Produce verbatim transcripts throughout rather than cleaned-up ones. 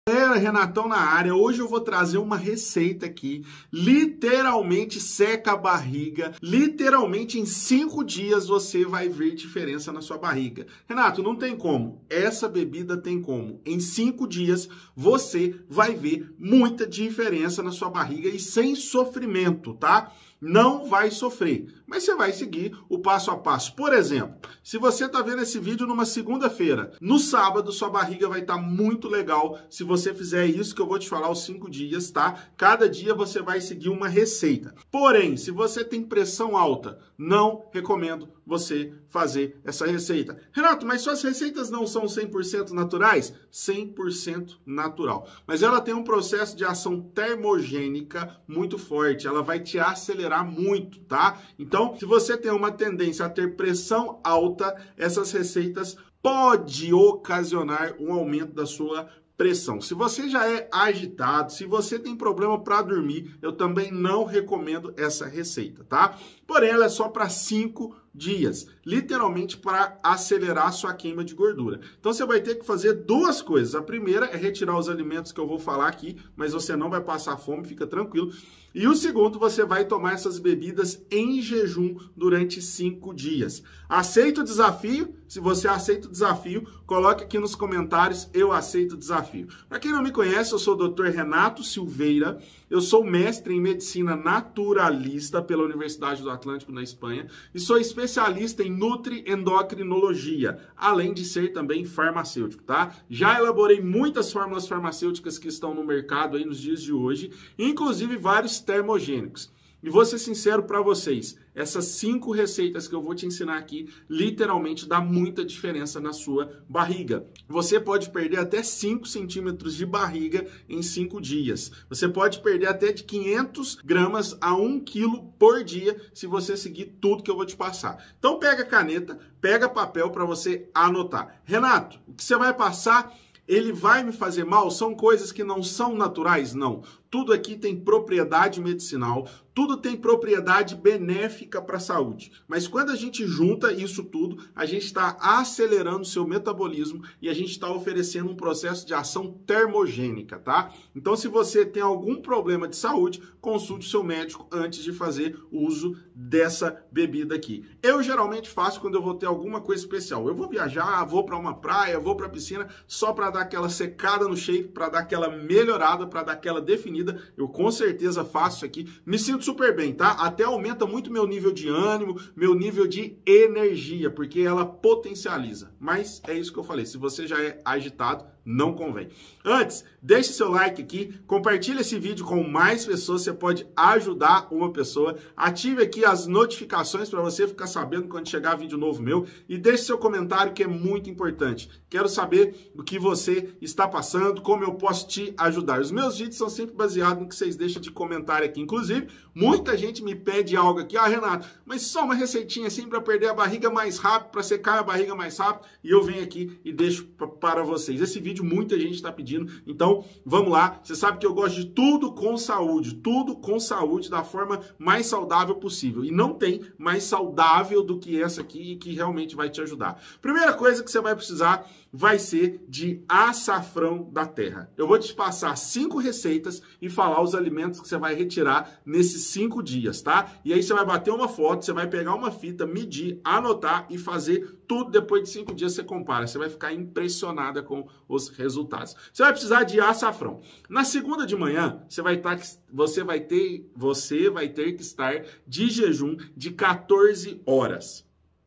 Galera, Renatão na área. Hoje eu vou trazer uma receita aqui, literalmente seca a barriga, literalmente em cinco dias você vai ver diferença na sua barriga. Renato, não tem como, essa bebida tem como, em cinco dias você vai ver muita diferença na sua barriga e sem sofrimento, tá? Não vai sofrer, mas você vai seguir o passo a passo. Por exemplo, se você está vendo esse vídeo numa segunda-feira, no sábado sua barriga vai estar muito legal se você fizer isso que eu vou te falar os cinco dias, tá? Cada dia você vai seguir uma receita. Porém, se você tem pressão alta, não recomendo você fazer essa receita. Renato, mas suas receitas não são cem por cento naturais? cem por cento natural. Mas ela tem um processo de ação termogênica muito forte. Ela vai te acelerar muito, tá? Então, se você tem uma tendência a ter pressão alta, essas receitas podem ocasionar um aumento da sua pressão. Se você já é agitado, se você tem problema para dormir, eu também não recomendo essa receita, tá? Porém, ela é só para cinco dias, literalmente para acelerar a sua queima de gordura. Então você vai ter que fazer duas coisas. A primeira é retirar os alimentos que eu vou falar aqui, mas você não vai passar fome, fica tranquilo. E o segundo, você vai tomar essas bebidas em jejum durante cinco dias. Aceita o desafio? Se você aceita o desafio, coloque aqui nos comentários, eu aceito o desafio. Para quem não me conhece, eu sou o doutor Renato Silveira, eu sou mestre em medicina naturalista pela Universidade do Atlântico, na Espanha, e sou especialista em nutriendocrinologia, além de ser também farmacêutico, tá? Já elaborei muitas fórmulas farmacêuticas que estão no mercado aí nos dias de hoje, inclusive vários termogênicos. E vou ser sincero para vocês, essas cinco receitas que eu vou te ensinar aqui, literalmente dá muita diferença na sua barriga. Você pode perder até cinco centímetros de barriga em cinco dias. Você pode perder até de quinhentos gramas a um quilo por dia, se você seguir tudo que eu vou te passar. Então pega caneta, pega papel para você anotar. Renato, o que você vai passar, ele vai me fazer mal? São coisas que não são naturais? Não. Tudo aqui tem propriedade medicinal, tudo tem propriedade benéfica para a saúde. Mas quando a gente junta isso tudo, a gente está acelerando o seu metabolismo e a gente está oferecendo um processo de ação termogênica, tá? Então, se você tem algum problema de saúde, consulte o seu médico antes de fazer uso dessa bebida aqui. Eu geralmente faço quando eu vou ter alguma coisa especial. Eu vou viajar, vou para uma praia, vou para a piscina, só para dar aquela secada no shape, para dar aquela melhorada, para dar aquela definida. Eu com certeza faço isso aqui, me sinto super bem, tá? Até aumenta muito meu nível de ânimo, meu nível de energia, porque ela potencializa. Mas é isso que eu falei, se você já é agitado, não convém. Antes, deixe seu like aqui, compartilhe esse vídeo com mais pessoas, você pode ajudar uma pessoa, ative aqui as notificações para você ficar sabendo quando chegar vídeo novo meu e deixe seu comentário que é muito importante. Quero saber o que você está passando, como eu posso te ajudar. Os meus vídeos são sempre baseados no que vocês deixam de comentário aqui. Inclusive, muita gente me pede algo aqui, ah, Renato, mas só uma receitinha assim para perder a barriga mais rápido, para secar a barriga mais rápido, e eu venho aqui e deixo para vocês. Esse vídeo muita gente está pedindo, então vamos lá. Você sabe que eu gosto de tudo com saúde, tudo com saúde da forma mais saudável possível, e não tem mais saudável do que essa aqui e que realmente vai te ajudar. Primeira coisa que você vai precisar vai ser de açafrão da terra. Eu vou te passar cinco receitas e falar os alimentos que você vai retirar nesses cinco dias, tá? E aí você vai bater uma foto, você vai pegar uma fita, medir, anotar e fazer tudo. Depois de cinco dias você compara, você vai ficar impressionada com os resultados. Você vai precisar de açafrão. Na segunda de manhã, você vai estar, você vai ter, você vai ter que estar de jejum de quatorze horas.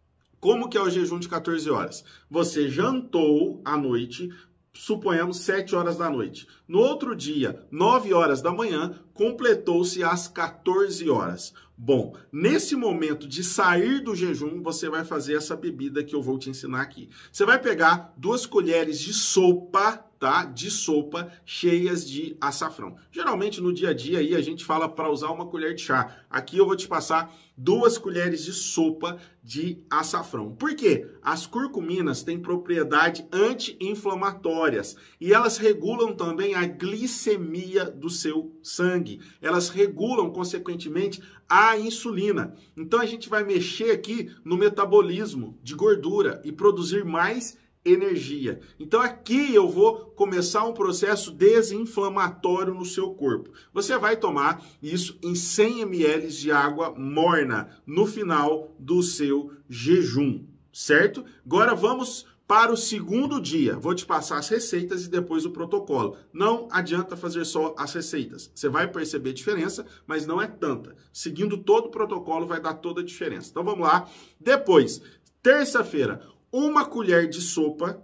Como que é o jejum de quatorze horas? Você jantou à noite, suponhamos sete horas da noite. No outro dia, nove horas da manhã, completou-se às quatorze horas. Bom, nesse momento de sair do jejum, você vai fazer essa bebida que eu vou te ensinar aqui. Você vai pegar duas colheres de sopa, tá? De sopa cheias de açafrão. Geralmente no dia a dia aí a gente fala para usar uma colher de chá. Aqui eu vou te passar duas colheres de sopa de açafrão. Por quê? As curcuminas têm propriedades anti-inflamatórias e elas regulam também a glicemia do seu sangue. Elas regulam, consequentemente, a insulina. Então a gente vai mexer aqui no metabolismo de gordura e produzir mais energia. Então aqui eu vou começar um processo desinflamatório no seu corpo. Você vai tomar isso em cem mililitros de água morna no final do seu jejum, certo? Agora vamos para o segundo dia. Vou te passar as receitas e depois o protocolo. Não adianta fazer só as receitas. Você vai perceber diferença, mas não é tanta. Seguindo todo o protocolo vai dar toda a diferença. Então vamos lá. Depois, terça-feira, uma colher de sopa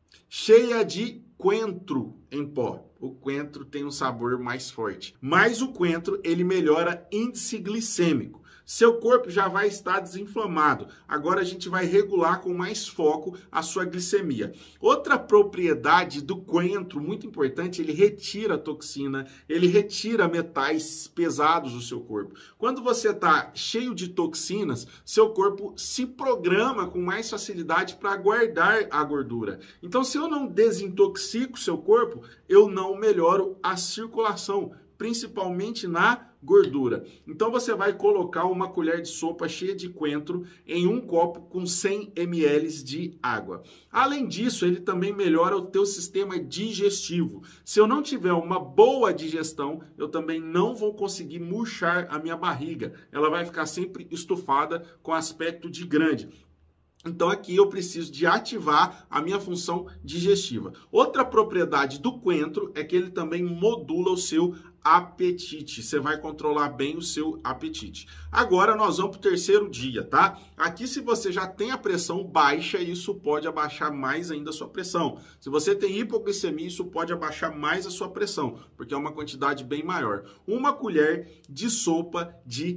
cheia de coentro em pó. O coentro tem um sabor mais forte. Mas o coentro, ele melhora índice glicêmico. Seu corpo já vai estar desinflamado. Agora a gente vai regular com mais foco a sua glicemia. Outra propriedade do coentro, muito importante, ele retira a toxina, ele retira metais pesados do seu corpo. Quando você está cheio de toxinas, seu corpo se programa com mais facilidade para guardar a gordura. Então, se eu não desintoxico seu corpo, eu não melhoro a circulação, principalmente na gordura. Então você vai colocar uma colher de sopa cheia de coentro em um copo com cem mililitros de água. Além disso, ele também melhora o teu sistema digestivo. Se eu não tiver uma boa digestão, eu também não vou conseguir murchar a minha barriga. Ela vai ficar sempre estufada com aspecto de grande. Então aqui eu preciso de ativar a minha função digestiva. Outra propriedade do coentro é que ele também modula o seu apetite. Você vai controlar bem o seu apetite. Agora nós vamos para o terceiro dia, tá? Aqui se você já tem a pressão baixa, isso pode abaixar mais ainda a sua pressão. Se você tem hipoglicemia, isso pode abaixar mais a sua pressão, porque é uma quantidade bem maior. Uma colher de sopa de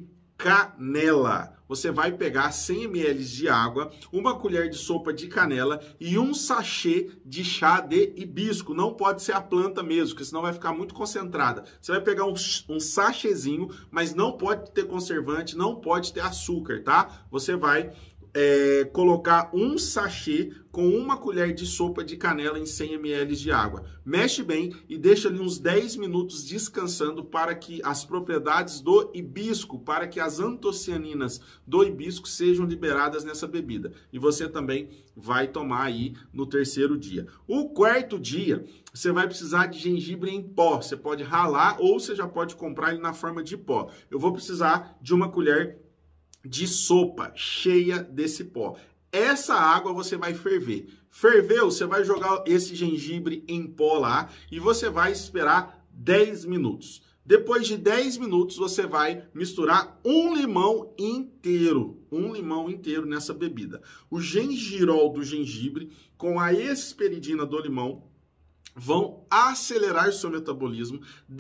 canela. Você vai pegar cem mililitros de água, uma colher de sopa de canela e um sachê de chá de hibisco. Não pode ser a planta mesmo, porque senão vai ficar muito concentrada. Você vai pegar um, um sachêzinho, mas não pode ter conservante, não pode ter açúcar, tá? Você vai É, colocar um sachê com uma colher de sopa de canela em cem mililitros de água. Mexe bem e deixa ali uns dez minutos descansando para que as propriedades do hibisco, para que as antocianinas do hibisco sejam liberadas nessa bebida. E você também vai tomar aí no terceiro dia. O quarto dia, você vai precisar de gengibre em pó. Você pode ralar ou você já pode comprar ele na forma de pó. Eu vou precisar de uma colher de sopa cheia desse pó. Essa água você vai ferver. Ferveu, você vai jogar esse gengibre em pó lá e você vai esperar dez minutos. Depois de dez minutos, você vai misturar um limão inteiro, um limão inteiro nessa bebida. O gengirol do gengibre com a hesperidina do limão vão acelerar o seu metabolismo,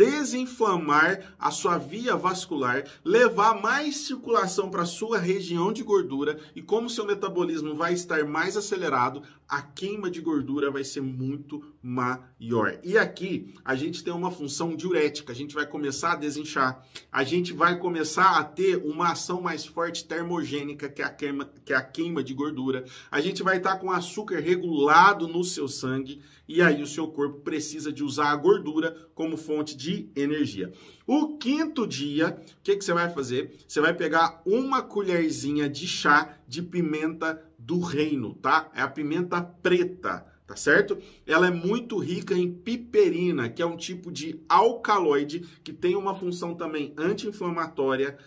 desinflamar a sua via vascular, levar mais circulação para a sua região de gordura e como o seu metabolismo vai estar mais acelerado, a queima de gordura vai ser muito maior. E aqui a gente tem uma função diurética, a gente vai começar a desinchar, a gente vai começar a ter uma ação mais forte termogênica, que é a queima, que é a queima de gordura, a gente vai estar com açúcar regulado no seu sangue e aí o seu corpo precisa de usar a gordura como fonte de energia. O quinto dia, o que, que você vai fazer? Você vai pegar uma colherzinha de chá de pimenta do reino, tá? É a pimenta preta, tá certo? Ela é muito rica em piperina, que é um tipo de alcaloide que tem uma função também anti-inflamatória,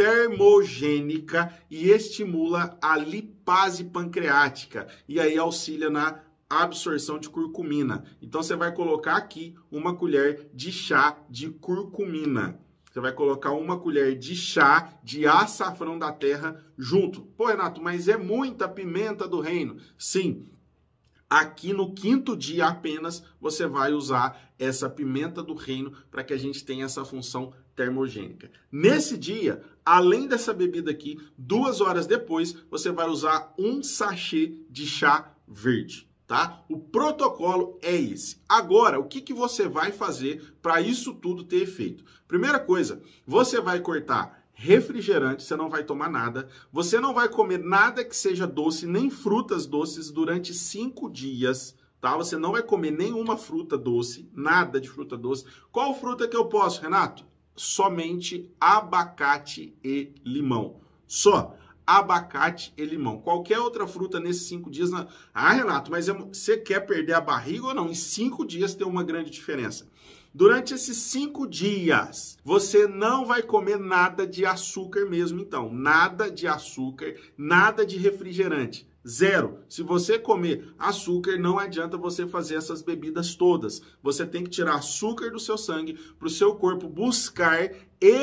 termogênica e estimula a lipase pancreática. E aí auxilia na absorção de curcumina. Então você vai colocar aqui uma colher de chá de curcumina. Você vai colocar uma colher de chá de açafrão da terra junto. Pô, Renato, mas é muita pimenta do reino. Sim, aqui no quinto dia apenas você vai usar essa pimenta do reino para que a gente tenha essa função termogênica. Nesse dia, além dessa bebida aqui, duas horas depois, você vai usar um sachê de chá verde. Tá? O protocolo é esse. Agora, o que, que você vai fazer para isso tudo ter efeito? Primeira coisa, você vai cortar refrigerante, você não vai tomar nada. Você não vai comer nada que seja doce, nem frutas doces durante cinco dias. Tá? Você não vai comer nenhuma fruta doce, nada de fruta doce. Qual fruta que eu posso, Renato? Somente abacate e limão. Só. abacate e limão. Qualquer outra fruta nesses cinco dias... Na... Ah, Renato, mas você quer perder a barriga ou não? Em cinco dias tem uma grande diferença. Durante esses cinco dias, você não vai comer nada de açúcar mesmo, então. Nada de açúcar, nada de refrigerante. Zero. Se você comer açúcar, não adianta você fazer essas bebidas todas. Você tem que tirar açúcar do seu sangue para o seu corpo buscar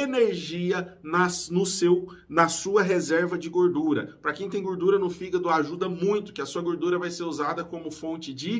energia nas, no seu, na sua reserva de gordura. Para quem tem gordura no fígado, ajuda muito, que a sua gordura vai ser usada como fonte de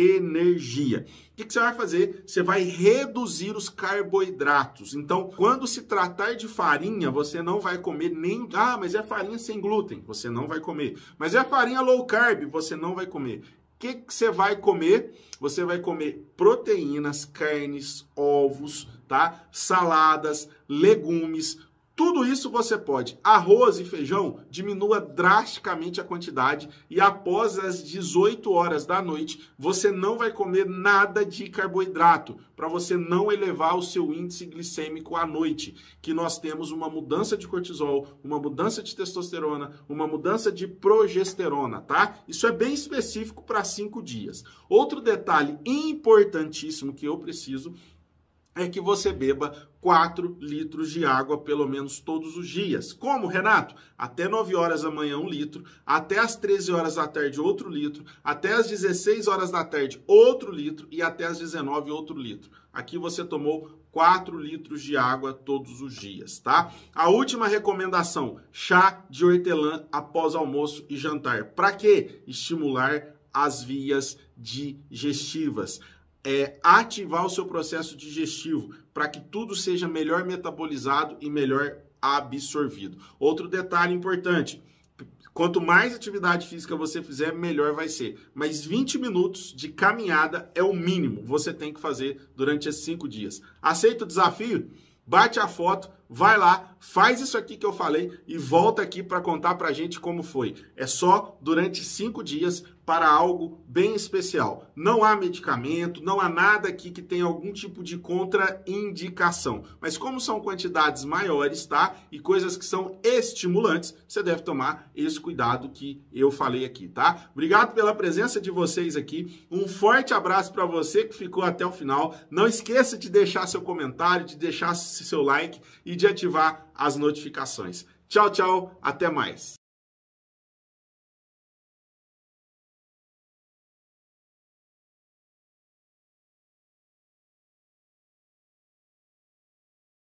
energia. O que, que você vai fazer? Você vai reduzir os carboidratos. Então, quando se tratar de farinha, você não vai comer nem... Ah, mas é farinha sem glúten. Você não vai comer. Mas é farinha low carb. Você não vai comer. O que, que você vai comer? Você vai comer proteínas, carnes, ovos, tá? Saladas, legumes. Tudo isso você pode. Arroz e feijão, diminua drasticamente a quantidade e após as dezoito horas da noite, você não vai comer nada de carboidrato, para você não elevar o seu índice glicêmico à noite, que nós temos uma mudança de cortisol, uma mudança de testosterona, uma mudança de progesterona, tá? Isso é bem específico para cinco dias. Outro detalhe importantíssimo que eu preciso é que você beba quatro litros de água pelo menos todos os dias. Como, Renato? Até nove horas da manhã, um litro. Até as treze horas da tarde, outro litro. Até as dezesseis horas da tarde, outro litro. E até as dezenove, outro litro. Aqui você tomou quatro litros de água todos os dias, tá? A última recomendação, chá de hortelã após almoço e jantar. Para quê? Estimular as vias digestivas. É ativar o seu processo digestivo para que tudo seja melhor metabolizado e melhor absorvido. Outro detalhe importante, quanto mais atividade física você fizer, melhor vai ser. Mas vinte minutos de caminhada é o mínimo que você tem que fazer durante esses cinco dias. Aceita o desafio? Bate a foto, vai lá, faz isso aqui que eu falei e volta aqui para contar para a gente como foi. É só durante cinco dias para algo bem especial. Não há medicamento, não há nada aqui que tenha algum tipo de contraindicação. Mas como são quantidades maiores, tá? E coisas que são estimulantes, você deve tomar esse cuidado que eu falei aqui, tá? Obrigado pela presença de vocês aqui. Um forte abraço para você que ficou até o final. Não esqueça de deixar seu comentário, de deixar seu like e de ativar as notificações. Tchau, tchau. Até mais.